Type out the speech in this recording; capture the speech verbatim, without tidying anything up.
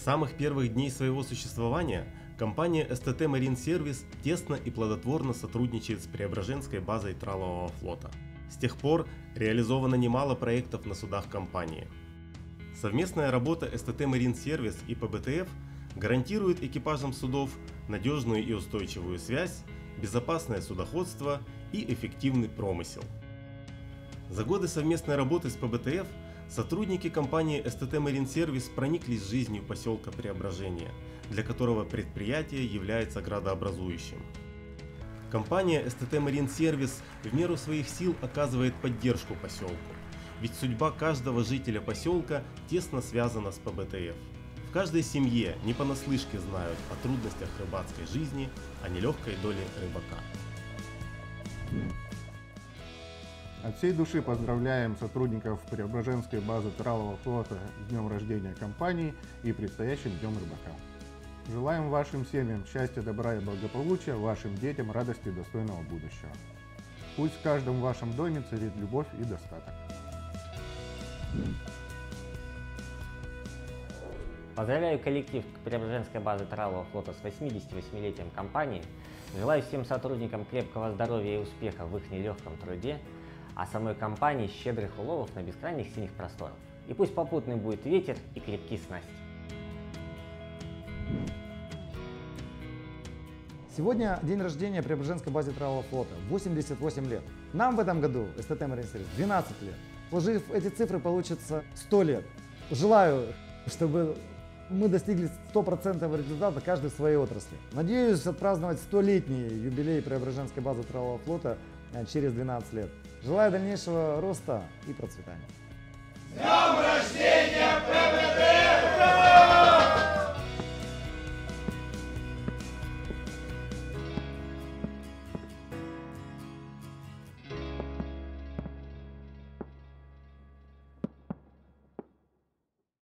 самых первых дней своего существования компания эс тэ тэ Marine Service тесно и плодотворно сотрудничает с Преображенской базой Тралового флота. С тех пор реализовано немало проектов на судах компании. Совместная работа эс тэ тэ Marine Service и пэ бэ тэ эф гарантирует экипажам судов надежную и устойчивую связь, безопасное судоходство и эффективный промысел. За годы совместной работы с пэ бэ тэ эф сотрудники компании эс тэ тэ Marine Service прониклись жизнью поселка Преображение, для которого предприятие является градообразующим. Компания эс тэ тэ Marine Service в меру своих сил оказывает поддержку поселку, ведь судьба каждого жителя поселка тесно связана с пэ бэ тэ эф. В каждой семье не понаслышке знают о трудностях рыбацкой жизни, о нелегкой доле рыбака. От всей души поздравляем сотрудников Преображенской базы Тралового флота с днем рождения компании и предстоящим днем рыбака. Желаем вашим семьям счастья, добра и благополучия, вашим детям радости и достойного будущего. Пусть в каждом вашем доме царит любовь и достаток. Поздравляю коллектив Преображенской базы Тралового флота с восьмидесятивосьмилетием компании. Желаю всем сотрудникам крепкого здоровья и успеха в их нелегком труде, а самой компании щедрых уловов на бескрайних синих просторах. И пусть попутный будет ветер и крепкие снасти. Сегодня день рождения Преображенской базы Тралового флота, восемьдесят восемь лет. Нам в этом году, эс тэ тэ Marine Service, двенадцать лет. Сложив эти цифры, получится сто лет. Желаю, чтобы мы достигли стопроцентного результата каждый в своей отрасли. Надеюсь отпраздновать столетний юбилей Преображенской базы Тралового флота через двенадцать лет. Желаю дальнейшего роста и процветания. С днем рождения!